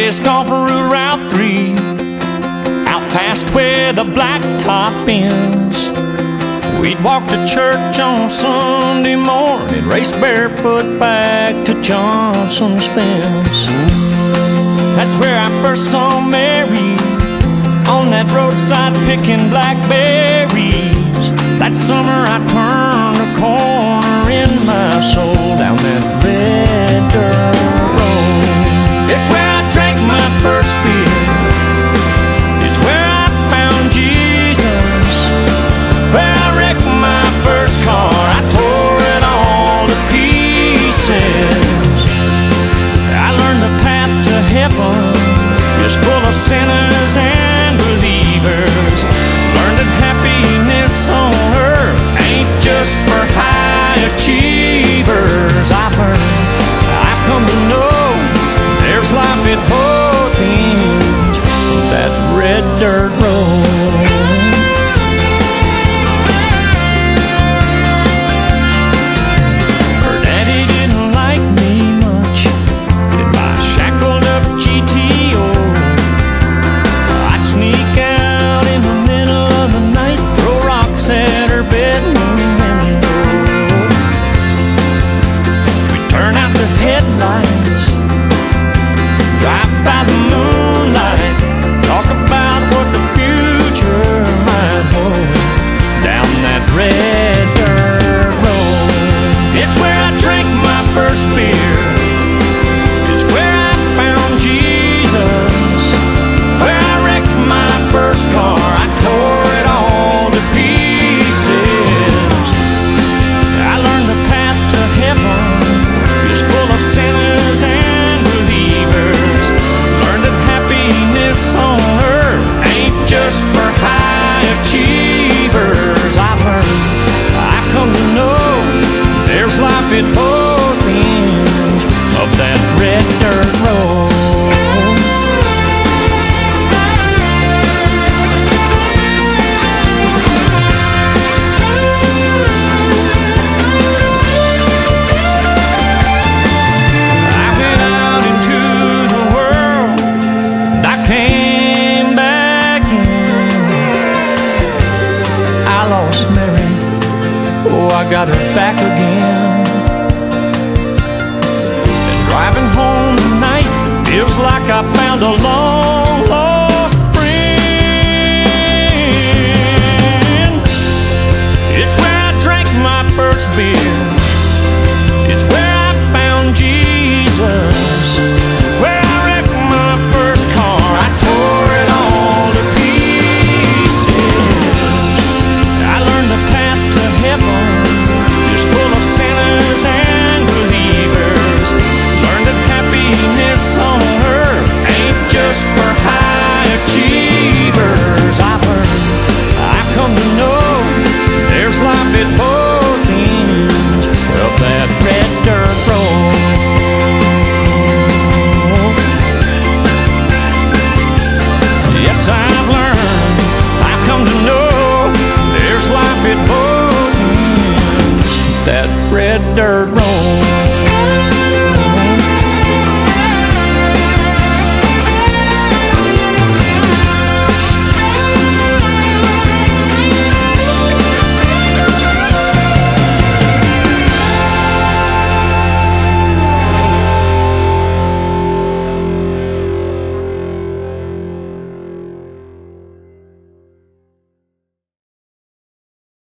just gone for Route 3, out past where the blacktop ends. We'd walk to church on Sunday morning, race barefoot back to Johnson's fence. That's where I first saw Mary, on that roadside picking blackberries. That summer I turned a corner in my soul, down that red dirt road. It's where I drank my first beer, it's where I found Jesus, where I wrecked my first car, I tore it all to pieces. I learned the path to heaven is full of sinners and believers. Learned that happiness on earth ain't just for high achievers. I've come to know there's life at both ends of that red dirt road. Her daddy didn't like me much in my shackled up GTO. I'd sneak out in the middle of the night, throw rocks at her bedroom window. We'd turn out the headlights, drive by the moonlight, talk about what the future might hold, down that red dirt road. It's where I drank my first beer, it's where I found Jesus, where I wrecked my first car, I tore it all to pieces. I learned the path to heaven is full of sinners and believers. Learned that happiness on earth ain't just for high achievers. I've come to know there's life at both ends of that red dirt road. I went out into the world and I came back in. I lost Mary, oh, I got her back again. And driving home tonight feels like I found a long lost friend. It's where I drank my first beer, it's where I found Jesus, where I wrecked my first car, I tore it all to pieces. I learned the path to heaven is full of sinners and believers. Learned that happiness on earth ain't just for high achievers. I've come to know there's life at both ends of that red dirt road. Yes, I've learned, I've come to know there's life at both ends, that red dirt road.